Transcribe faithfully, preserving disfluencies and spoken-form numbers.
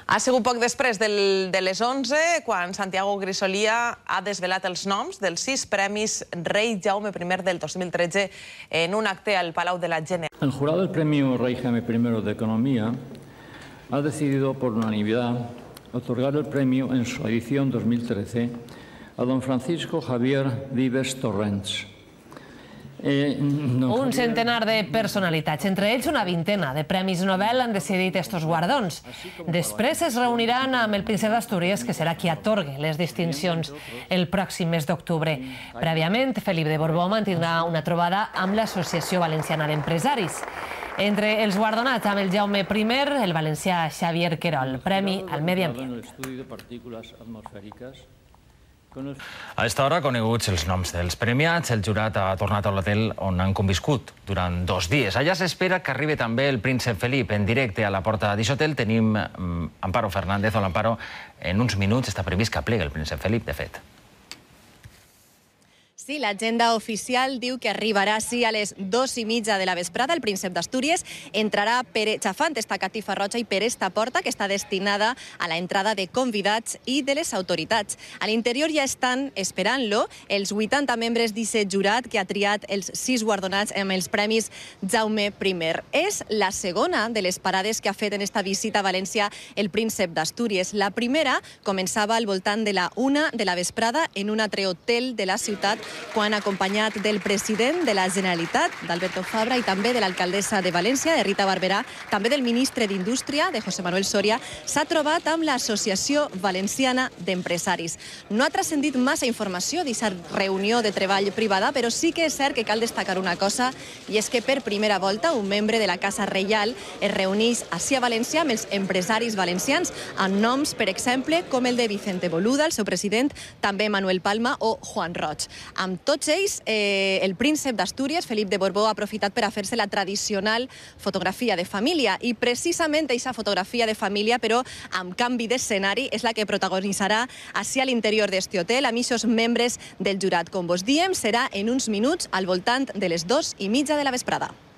Ha sigut poc després del, de les onze quan Santiago Grisolia ha desvelat els noms dels sis premis Rei Jaume primer del dos mil tretze en un acte al Palau de la Generalitat. El jurado del Premio Rey Jaime primero de Economía ha decidido por unanimidad otorgar el premio en su edición dos mil trece a don Francisco Javier Vives Torrents. Eh, no, un centenar de personalitats, entre ells una vintena de Premis Nobel han decidit estos guardons. Després es reuniran amb el príncep d'Astúries, que serà qui atorgue les distincions el pròxim mes d'octubre. Prèviament, Felip de Borbó mantindrà una trobada amb l'Associació Valenciana d'Empresaris. Entre els guardonats amb el Jaume primer, el valencià Xavier Querol, Premi al Medi Ambient. A esta hora, coneguts els noms dels premiats, el jurat ha tornat a l'hotel on han conviscut durant dos dies. Allà s'espera que arribi també el príncep Felip en directe a la porta d'aquest hotel. Tenim Amparo Fernández. Hola, Amparo. En uns minuts està previst que plegui el príncep Felip, de fet. Sí, l'agenda oficial diu que arribarà sí a les dos i mitja de la vesprada. El príncep d'Astúries entrarà per xafant esta catifa roja i per esta porta que està destinada a la entrada de convidats i de les autoritats. A l'interior ja estan esperant-lo els vuitanta membres d'aquest jurat que ha triat els sis guardonats amb els premis Jaume primer. És la segona de les parades que ha fet en esta visita a València el príncep d'Astúries. La primera començava al voltant de la una de la vesprada en un altre hotel de la ciutat, quan acompanyat del president de la Generalitat, d'Alberto Fabra, i també de l'alcaldessa de València, de Rita Barberà, també del ministre d'Indústria, de José Manuel Soria, s'ha trobat amb l'Associació Valenciana d'Empresaris. No ha transcendit massa informació d'aquesta reunió de treball privada, però sí que és cert que cal destacar una cosa, i és que per primera volta un membre de la Casa Reial es reuneix ací a València amb els empresaris valencians, amb noms, per exemple, com el de Vicente Boluda, el seu president, també Manuel Palma o Juan Roig. Amb tots ells, eh, el príncep d'Astúries, Felip de Borbó, ha aprofitat per a fer-se la tradicional fotografia de família. I precisament aquesta fotografia de família, però amb canvi d'escenari, és la que protagonitzarà ací a l'interior d'este hotel amb aquests membres del jurat. Com vos diem, serà en uns minuts al voltant de les dos i mitja de la vesprada.